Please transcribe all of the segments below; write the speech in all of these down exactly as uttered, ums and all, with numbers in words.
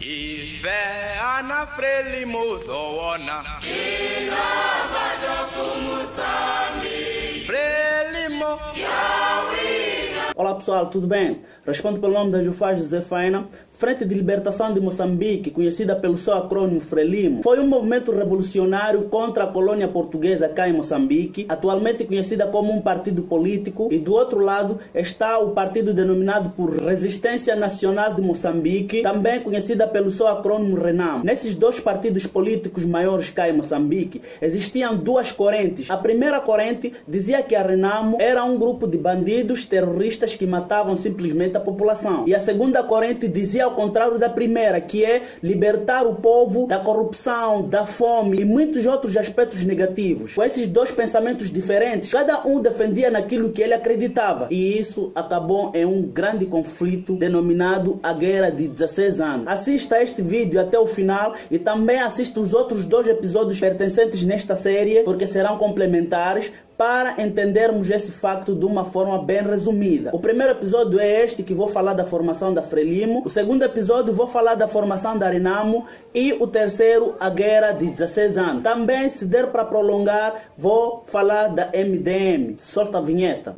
Ife ana Frelimo zoona Frelimo. Olá pessoal, tudo bem? Respondo pelo nome da Jufaz José Faina. Frente de Libertação de Moçambique, conhecida pelo seu acrônimo Frelimo, foi um movimento revolucionário contra a colônia portuguesa cá em Moçambique, atualmente conhecida como um partido político, e do outro lado está o partido denominado por Resistência Nacional de Moçambique, também conhecida pelo seu acrônimo RENAMO. Nesses dois partidos políticos maiores cá em Moçambique, existiam duas correntes. A primeira corrente dizia que a RENAMO era um grupo de bandidos terroristas que matavam simplesmente a população. E a segunda corrente dizia ao contrário da primeira, que é libertar o povo da corrupção, da fome e muitos outros aspectos negativos. Com esses dois pensamentos diferentes, cada um defendia naquilo que ele acreditava. E isso acabou em um grande conflito denominado a Guerra de dezesseis anos. Assista este vídeo até o final e também assista os outros dois episódios pertencentes nesta série, porque serão complementares, para entendermos esse facto de uma forma bem resumida. O primeiro episódio é este, que vou falar da formação da Frelimo. O segundo episódio vou falar da formação da RENAMO. E o terceiro, a Guerra de dezesseis anos. Também, se der para prolongar, vou falar da M D M. Solta a vinheta.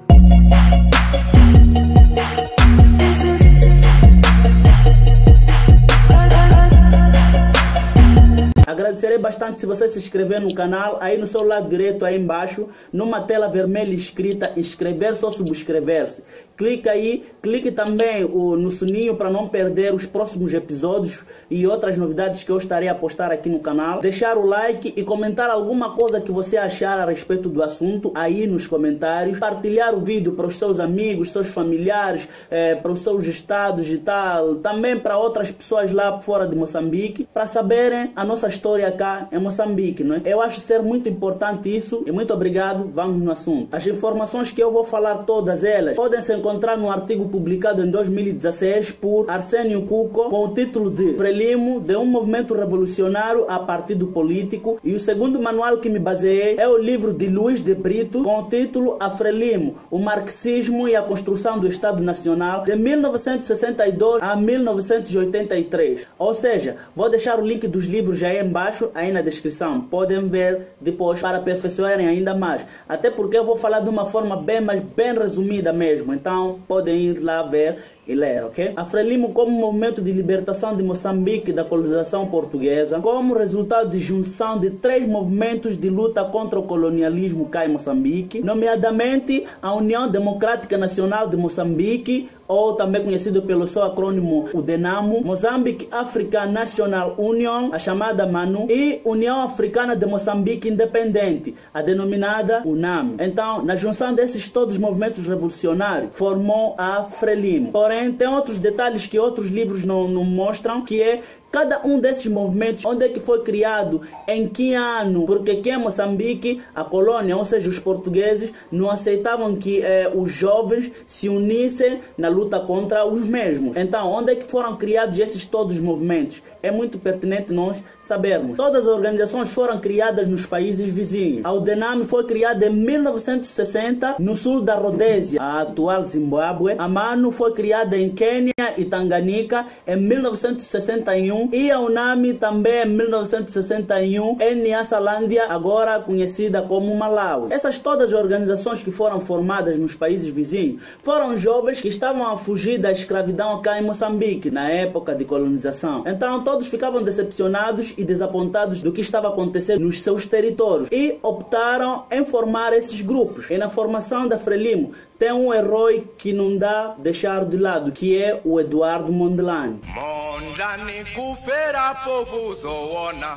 Agradecerei bastante se você se inscrever no canal. Aí no seu lado direito, aí embaixo, numa tela vermelha escrita inscrever-se ou subscrever-se. Clique aí, clique também o, no sininho para não perder os próximos episódios e outras novidades que eu estarei a postar aqui no canal. Deixar o like e comentar alguma coisa que você achar a respeito do assunto aí nos comentários. Partilhar o vídeo para os seus amigos, seus familiares, eh, para os seus estados e tal. Também para outras pessoas lá fora de Moçambique, para saberem a nossa história cá em Moçambique, não é? Eu acho ser muito importante isso e muito obrigado. Vamos no assunto. As informações que eu vou falar, todas elas, podem ser encontrar no artigo publicado em dois mil e dezesseis por Arsénio Cuco com o título de Frelimo, de um movimento revolucionário a partido político, e o segundo manual que me baseei é o livro de Luiz de Brito com o título A Frelimo, o marxismo e a construção do Estado Nacional, de mil novecentos e sessenta e dois a mil novecentos e oitenta e três. Ou seja, vou deixar o link dos livros já aí embaixo, aí na descrição. Podem ver depois para aperfeiçoarem ainda mais. Até porque eu vou falar de uma forma bem, mas bem resumida mesmo. Então podem ir lá ver e ler, ok? A Frelimo, como movimento de libertação de Moçambique da colonização portuguesa, como resultado de junção de três movimentos de luta contra o colonialismo cá em Moçambique, nomeadamente a União Democrática Nacional de Moçambique, ou também conhecido pelo seu acrônimo o DENAMO, Mozambique African National Union, a chamada MANU, e União Africana de Moçambique Independente, a denominada UNAMI. Então, na junção desses todos os movimentos revolucionários, formou a Frelimo. Porém, tem outros detalhes que outros livros não, não mostram, que é cada um desses movimentos, onde é que foi criado, em que ano, porque aqui em Moçambique, a colônia, ou seja, os portugueses, não aceitavam que eh, os jovens se unissem na luta contra os mesmos. Então, onde é que foram criados esses todos os movimentos? É muito pertinente nós sabermos. Todas as organizações foram criadas nos países vizinhos. A UDENAMI foi criada em mil novecentos e sessenta no sul da Rodésia, a atual Zimbábue. A MANU foi criada em Quênia e Tanganyika em mil novecentos e sessenta e um. E a UNAMI também em mil novecentos e sessenta e um em Nyasalandia, agora conhecida como Malawi. Essas todas as organizações que foram formadas nos países vizinhos foram jovens que estavam a fugir da escravidão cá em Moçambique, na época de colonização. Então todos ficavam decepcionados e desapontados do que estava acontecendo nos seus territórios e optaram em formar esses grupos. E na formação da Frelimo tem um herói que não dá deixar de lado, que é o Eduardo Mondlane. Mondlane kufera povo zoona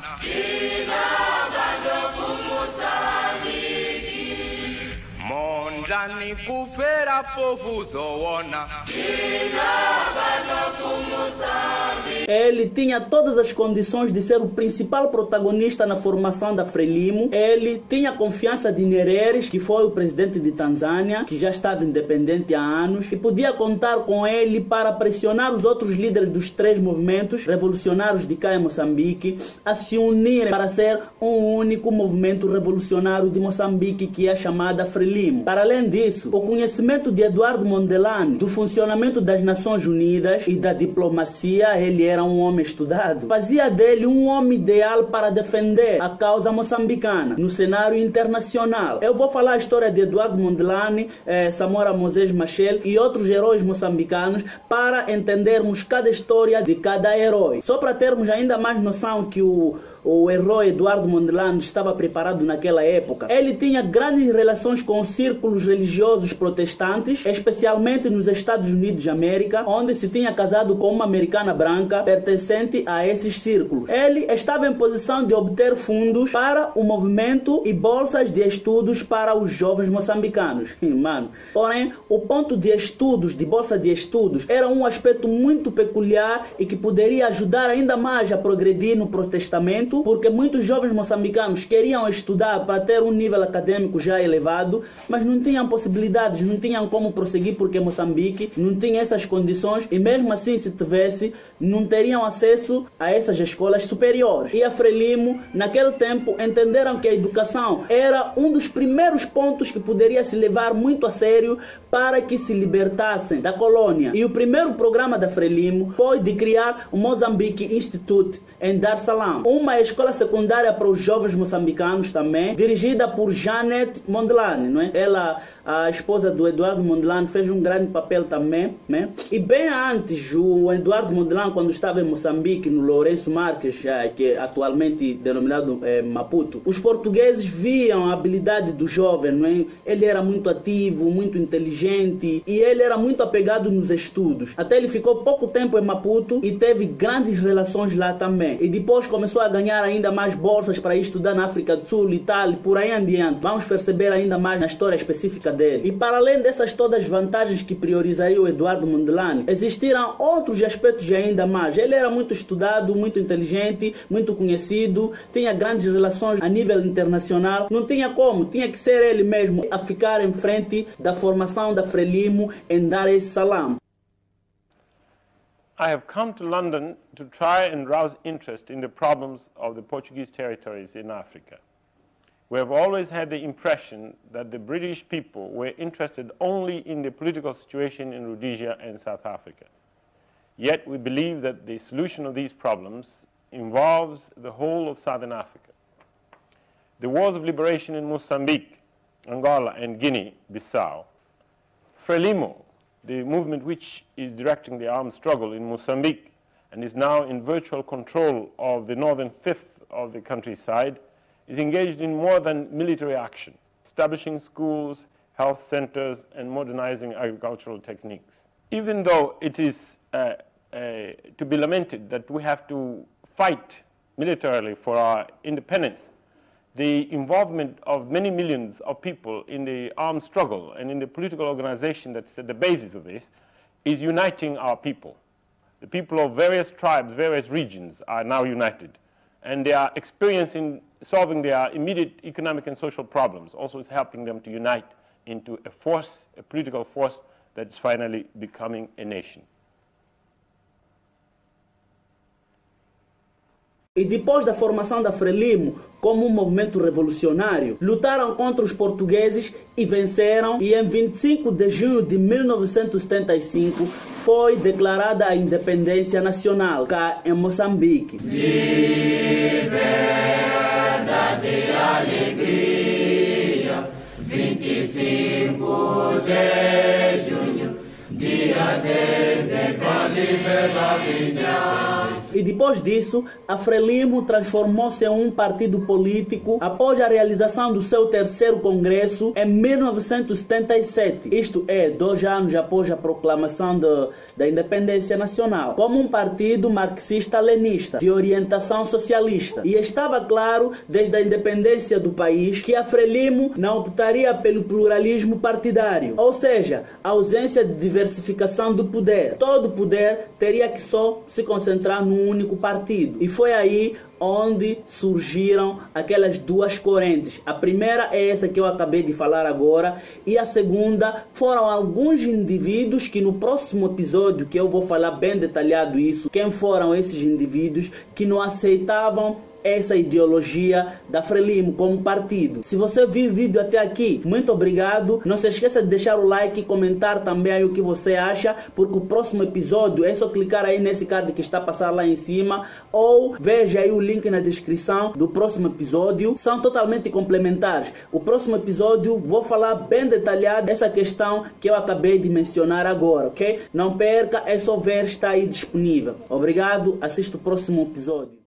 Mondlane kufera povo zoona Ele tinha todas as condições de ser o principal protagonista na formação da Frelimo. Ele tinha confiança de Nyerere, que foi o presidente de Tanzânia, que já estava independente há anos, e podia contar com ele para pressionar os outros líderes dos três movimentos revolucionários de cá em Moçambique a se unirem para ser um único movimento revolucionário de Moçambique, que é chamada Frelimo. Para além disso, o conhecimento de Eduardo Mondlane do funcionamento das Nações Unidas Unidas e da diplomacia, ele era um homem estudado. Fazia dele um homem ideal para defender a causa moçambicana no cenário internacional. Eu vou falar a história de Eduardo Mondlane, eh, Samora Moses Machel e outros heróis moçambicanos para entendermos cada história de cada herói. Só para termos ainda mais noção que o o herói Eduardo Mondlane estava preparado naquela época. Ele tinha grandes relações com círculos religiosos protestantes, especialmente nos Estados Unidos de América, onde se tinha casado com uma americana branca pertencente a esses círculos. Ele estava em posição de obter fundos para o movimento e bolsas de estudos para os jovens moçambicanos. Mano, porém, o ponto de estudos, de bolsa de estudos, era um aspecto muito peculiar e que poderia ajudar ainda mais a progredir no protestamento, porque muitos jovens moçambicanos queriam estudar para ter um nível acadêmico já elevado, mas não tinham possibilidades, não tinham como prosseguir porque Moçambique não tinha essas condições e mesmo assim, se tivesse, não teriam acesso a essas escolas superiores. E a Frelimo, naquele tempo, entenderam que a educação era um dos primeiros pontos que poderia se levar muito a sério para que se libertassem da colônia. E o primeiro programa da Frelimo foi de criar o Mozambique Institute em Dar es Salaam, uma escola secundária para os jovens moçambicanos também, dirigida por Janet Mondlane, não é? Ela, a esposa do Eduardo Mondlane, fez um grande papel também, né? E bem antes, o Eduardo Mondlane, quando estava em Moçambique, no Lourenço Marques, que é atualmente denominado é, Maputo, os portugueses viam a habilidade do jovem, não é? Ele era muito ativo, muito inteligente e ele era muito apegado nos estudos. Até ele ficou pouco tempo em Maputo e teve grandes relações lá também. E depois começou a ganhar ainda mais bolsas para ir estudar na África do Sul e tal, e por aí em diante. Vamos perceber ainda mais na história específica dele. E para além dessas todas vantagens que priorizaria o Eduardo Mondlane, existiram outros aspectos ainda mais. Ele era muito estudado, muito inteligente, muito conhecido, tinha grandes relações a nível internacional. Não tinha como, tinha que ser ele mesmo a ficar em frente da formação da Frelimo em Dar es Salaam. I have come to London to try and rouse interest in the problems of the Portuguese territories in Africa. We have always had the impression that the British people were interested only in the political situation in Rhodesia and South Africa. Yet we believe that the solution of these problems involves the whole of Southern Africa. The wars of liberation in Mozambique, Angola and Guinea-Bissau, Frelimo, the movement which is directing the armed struggle in Mozambique and is now in virtual control of the northern fifth of the countryside, is engaged in more than military action, establishing schools, health centers, and modernizing agricultural techniques. Even though it is uh, uh, to be lamented that we have to fight militarily for our independence, the involvement of many millions of people in the armed struggle and in the political organization that's at the basis of this is uniting our people. The people of various tribes, various regions are now united, and they are experiencing solving their immediate economic and social problems. Also, it's helping them to unite into a force, a political force that's finally becoming a nation. E depois da formação da Frelimo como um movimento revolucionário, lutaram contra os portugueses e venceram, e em vinte e cinco de junho de mil novecentos e setenta e cinco foi declarada a independência nacional cá em Moçambique. Liberdade e alegria, vinte e cinco de junho, dia de liberdade. E depois disso, a Frelimo transformou-se em um partido político após a realização do seu terceiro congresso em mil novecentos e setenta e sete. Isto é, dois anos após a proclamação de, da independência nacional, como um partido marxista-lenista de orientação socialista. E estava claro, desde a independência do país, que a Frelimo não optaria pelo pluralismo partidário, ou seja, a ausência de diversificação do poder. Todo poder teria que só se concentrar num único partido. E foi aí onde surgiram aquelas duas correntes. A primeira é essa que eu acabei de falar agora, e a segunda foram alguns indivíduos que no próximo episódio, que eu vou falar bem detalhado isso, quem foram esses indivíduos que não aceitavam essa ideologia da Frelimo como partido. Se você viu o vídeo até aqui, muito obrigado. Não se esqueça de deixar o like e comentar também aí o que você acha, porque o próximo episódio é só clicar aí nesse card que está a passar lá em cima, ou veja aí o link na descrição do próximo episódio. São totalmente complementares. O próximo episódio vou falar bem detalhado essa questão que eu acabei de mencionar agora, ok? Não perca, é só ver, está aí disponível. Obrigado, assista o próximo episódio.